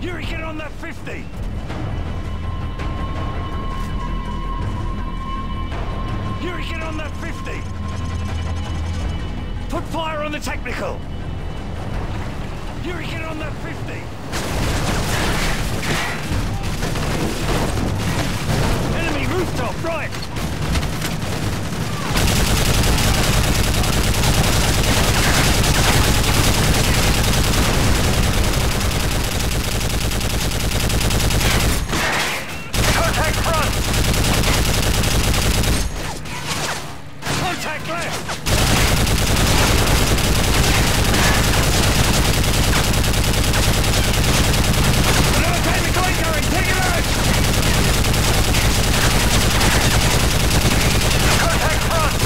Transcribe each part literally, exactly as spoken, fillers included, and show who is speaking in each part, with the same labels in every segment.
Speaker 1: Yuri, get on that fifty! Yuri, get on that fifty! Put fire on the technical! Yuri, get on that fifty! Enemy rooftop, right! Contact front! Contact left! Another technical incoming! Take it out! Contact front!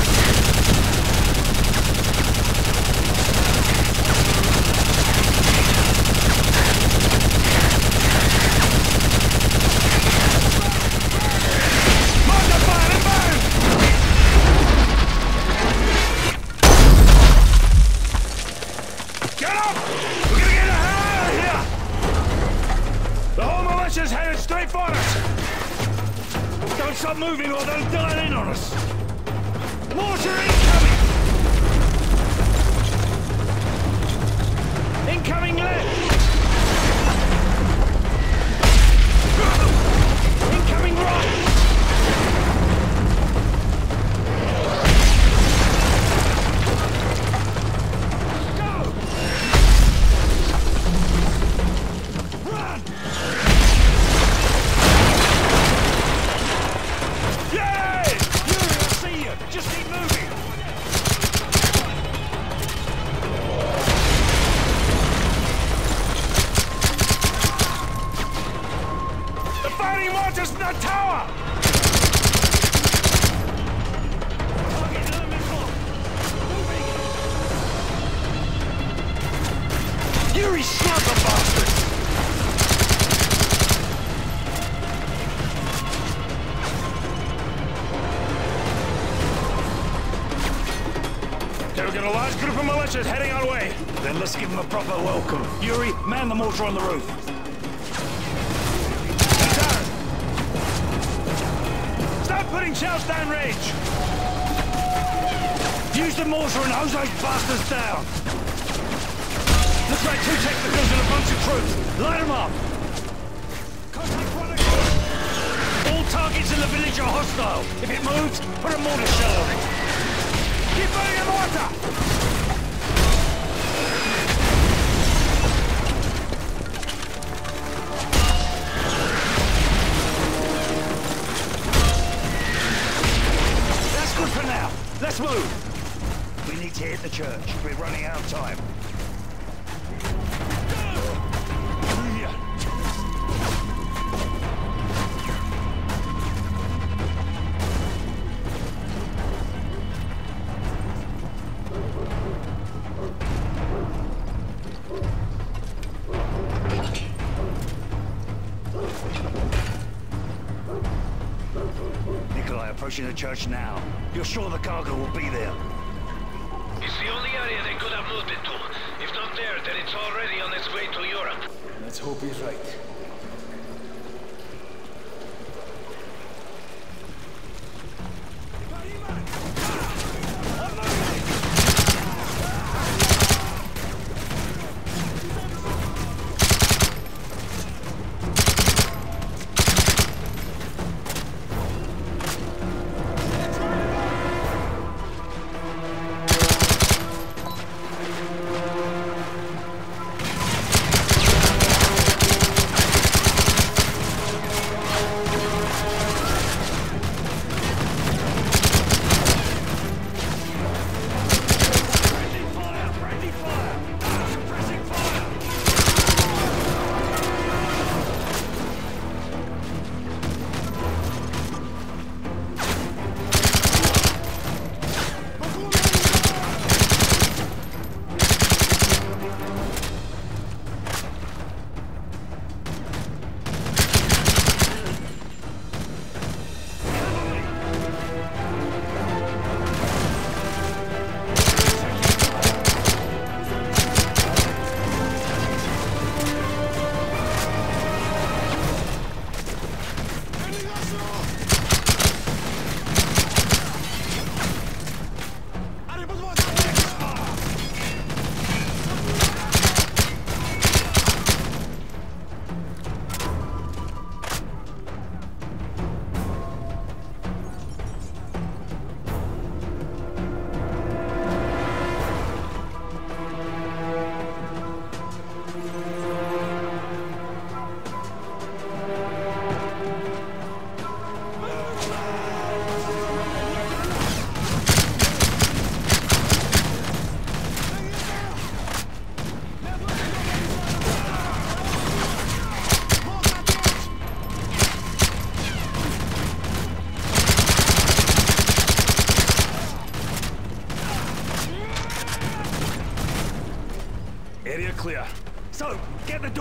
Speaker 1: Mark fire and burn! Get up! We're gonna get the hell out of here! The whole militia's headed straight for us! Don't stop moving or they'll dial in on us! Mortar incoming! Incoming left! Incoming right! Go! Run! Yay! Yuri, I see you! Just keep moving! The fighting mortar's in the tower! Target enemy block! Moving! Yuri, slug the bastards! Okay, we've got a large group of militias heading our way. Then let's give them a proper welcome. Yuri, man the mortar on the roof. Down! Start putting shells down range! Use the mortar and hose those bastards down! Looks like two technicals and a bunch of troops. Light them up! Contact one again! All targets in the village are hostile. If it moves, put a mortar shell on it. Keep burning the mortar! That's good for now. Let's move. We need to hit the church. We're running out of time. Approaching the church now. You're sure the cargo will be there?
Speaker 2: It's the only area they could have moved it to. If not there, then it's already on its way to Europe.
Speaker 1: Let's hope he's right.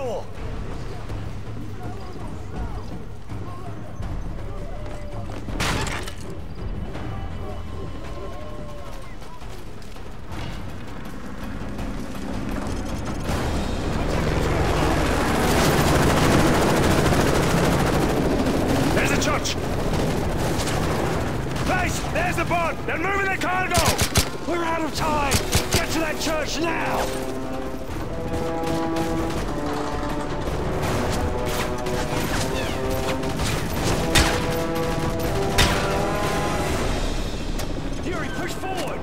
Speaker 1: door! There's a church! Place! There's the barn! They're moving their cargo! We're out of time! Get to that church now! Yuri, push forward!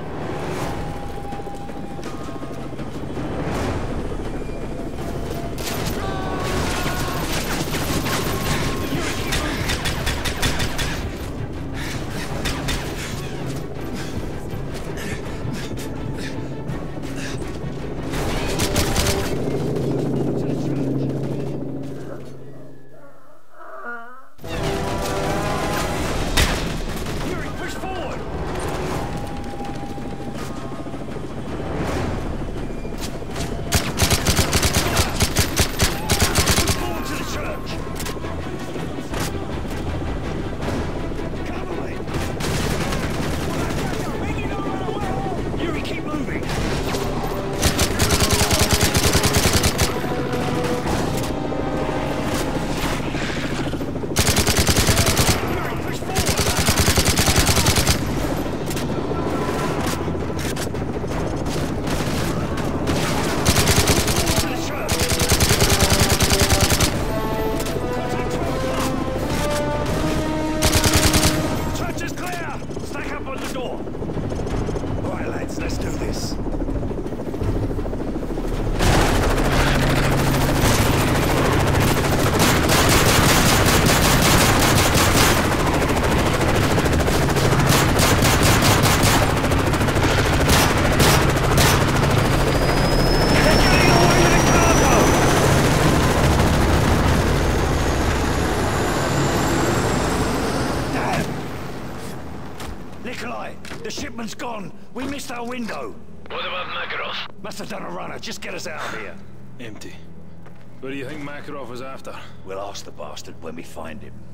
Speaker 1: The shipment's gone. We missed our window.
Speaker 2: What about Makarov?
Speaker 1: Must have done a runner. Just get us out of here.
Speaker 3: Empty. What do you think Makarov was after?
Speaker 1: We'll ask the bastard when we find him.